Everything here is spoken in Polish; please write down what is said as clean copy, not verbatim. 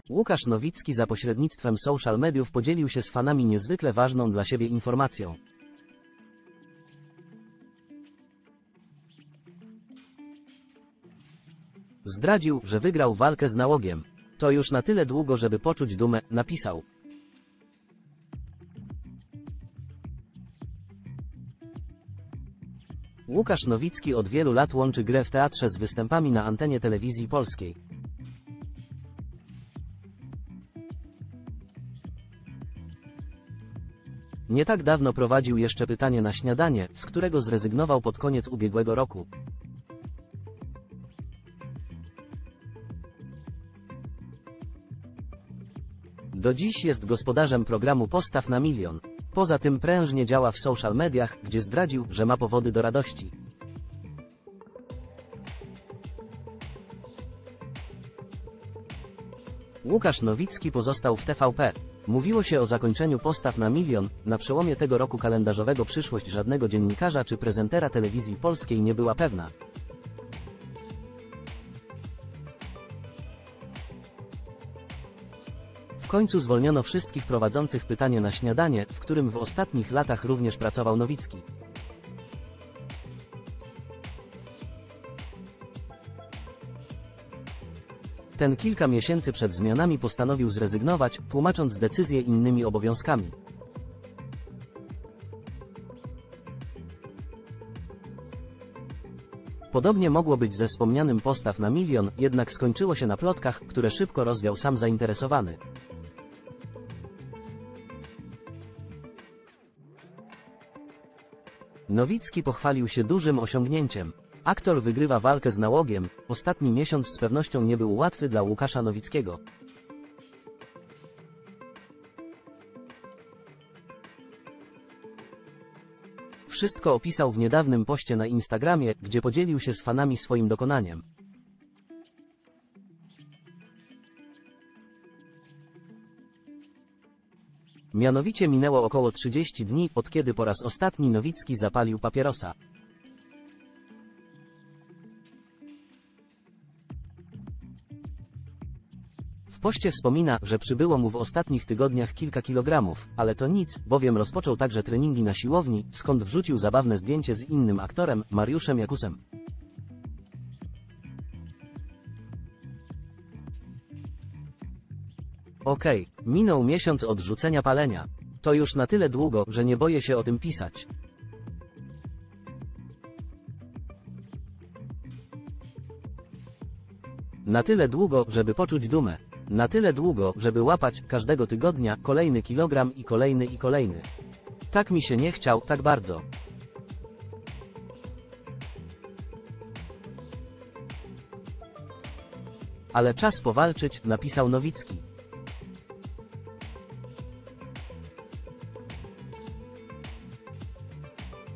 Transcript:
Łukasz Nowicki za pośrednictwem social mediów podzielił się z fanami niezwykle ważną dla siebie informacją. Zdradził, że wygrał walkę z nałogiem. To już na tyle długo, żeby poczuć dumę, napisał. Łukasz Nowicki od wielu lat łączy grę w teatrze z występami na antenie telewizji polskiej. Nie tak dawno prowadził jeszcze Pytanie na śniadanie, z którego zrezygnował pod koniec ubiegłego roku. Do dziś jest gospodarzem programu Postaw na milion. Poza tym prężnie działa w social mediach, gdzie zdradził, że ma powody do radości. Łukasz Nowicki pozostał w TVP. Mówiło się o zakończeniu Postaw na milion. Na przełomie tego roku kalendarzowego przyszłość żadnego dziennikarza czy prezentera telewizji polskiej nie była pewna. W końcu zwolniono wszystkich prowadzących Pytanie na śniadanie, w którym w ostatnich latach również pracował Nowicki. Ten kilka miesięcy przed zmianami postanowił zrezygnować, tłumacząc decyzję innymi obowiązkami. Podobnie mogło być ze wspomnianym Postaw na milion, jednak skończyło się na plotkach, które szybko rozwiał sam zainteresowany. Nowicki pochwalił się dużym osiągnięciem. Aktor wygrywa walkę z nałogiem. Ostatni miesiąc z pewnością nie był łatwy dla Łukasza Nowickiego. Wszystko opisał w niedawnym poście na Instagramie, gdzie podzielił się z fanami swoim dokonaniem. Mianowicie minęło około 30 dni, od kiedy po raz ostatni Nowicki zapalił papierosa. W poście wspomina, że przybyło mu w ostatnich tygodniach kilka kilogramów, ale to nic, bowiem rozpoczął także treningi na siłowni, skąd wrzucił zabawne zdjęcie z innym aktorem, Mariuszem Jakusem. Okej, minął miesiąc od rzucenia palenia. To już na tyle długo, że nie boję się o tym pisać. Na tyle długo, żeby poczuć dumę. Na tyle długo, żeby łapać, każdego tygodnia, kolejny kilogram i kolejny i kolejny. Tak mi się nie chciał, tak bardzo. Ale czas powalczyć, napisał Nowicki.